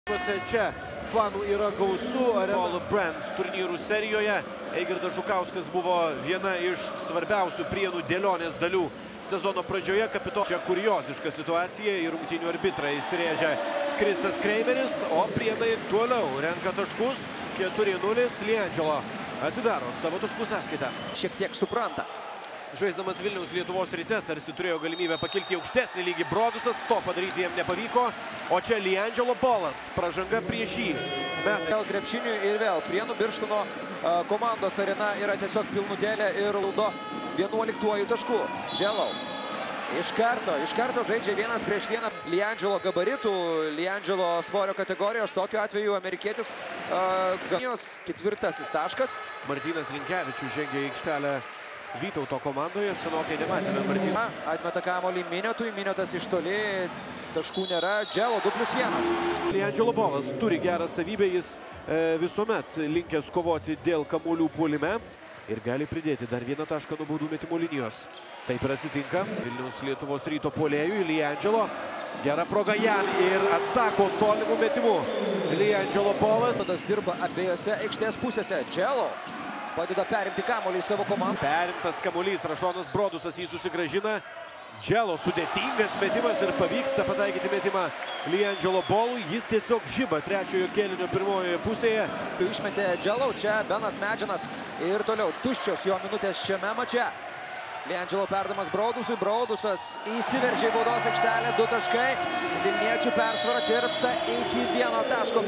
Čia fanų yra gausu. All Brand turnyrų serijoje Eigirdas Žukauskas buvo viena iš svarbiausių Prienų dėlionės dalių sezono pradžioje. Čia kurioziška situacija, į rungtynių arbitrą įsirėžia Kristas Kreimeris, o Prienai toliau renka taškus. 4-0. Liandželo atidaro savo taškų sąskaitą. Šiek tiek supranta. Žaisdamas Vilniaus Lietuvos Ryte tarsi turėjo galimybę pakilti į aukštesnį lygį Brodusas, to padaryti jam nepavyko, o čia Liandželo bolas, pražanga prieš jį. Vėl krepšiniui ir vėl Prienų Birštono komandos arena yra tiesiog pilnutėlė ir valdo 11 taškų. Dželau iš karto žaidžia 1-1 Liandželo gabaritų, Liandželo svorio kategorijos, tokiu atveju amerikietis Ganijos 4. taškas. Martynas Linkevičius žengia į aikštelę Vytauto komandoje, senokai nematėme Martyną. Atmeta kamuolį Minetui, Minetas iš toli, taškų nėra, Dželo 2+1. Liandželo bolas turi gerą savybę, jis visuomet linkęs kovoti dėl kamuolių puolime ir gali pridėti dar vieną tašką nuo baudų metimo linijos. Taip ir atsitinka Vilniaus Lietuvos Ryto puolėjui Liandželo. Gera proga jam ir atsako tolimų metimų. Liandželo bolas. Dirba abiejose aikštės pusėse. Dželo padeda perimti kamuolį į savo komandą. Perimtas kamuolys, Rašonas Brodusas jį susigrąžina. Dželo sudėtingas metimas ir pavyksta pataikyti metimą Liandželo bolui. Jis tiesiog žiba trečiojo kėlinio pirmojoje pusėje. Išmetė Dželo, čia Benas Medžianas ir toliau tuščios jo minutės šiame mače. Liandželo perdamas Brodusui, Brodusas įsiveržė į baudos aikštelę, 2 taškai. Vilniečių persvara tirpsta iki 1 taško,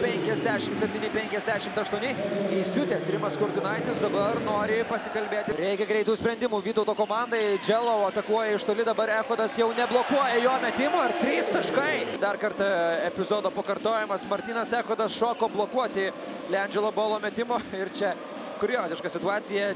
57-58. Įsiutęs Rimas Kurtinaitis dabar nori pasikalbėti. Reikia greitų sprendimų Vytauto komandai. Dželo atakuoja iš toli, dabar Echodas jau neblokuoja jo metimo ir 3 taškai. Dar kartą epizodo pakartojimas. Martynas Echodas šoko blokuoti Liandželo bolo metimo ir čia kurioziška situacija.